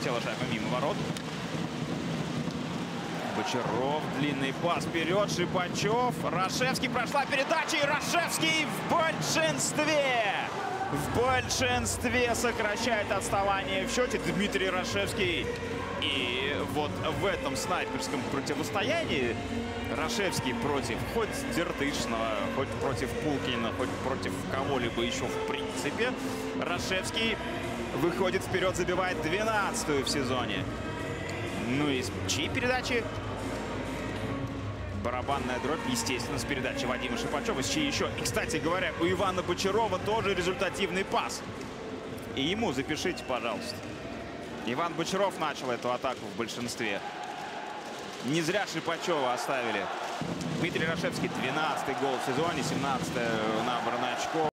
пролетела шайба мимо ворот. Бочаров, длинный пас вперед, Шипачев. Рашевский, прошла передача, и Рашевский в большинстве. В большинстве сокращает отставание в счете Дмитрий Рашевский. И вот в этом снайперском противостоянии Рашевский против хоть Дертышного, хоть против Пулкина, хоть против кого-либо еще в принципе, Рашевский выходит вперед, забивает 12-ю в сезоне. Ну и чьи передачи? Барабанная дробь, естественно, с передачи Вадима Шипачева. С чьи еще? И, кстати говоря, у Ивана Бочарова тоже результативный пас. И ему запишите, пожалуйста. Иван Бочаров начал эту атаку в большинстве. Не зря Шипачева оставили. Дмитрий Рашевский, 12-й гол в сезоне, 17-е набранное очко.